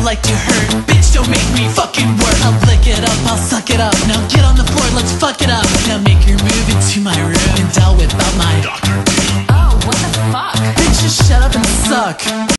like to hurt. Bitch, don't make me fucking work. I'll lick it up, I'll suck it up. Now get on the floor, let's fuck it up.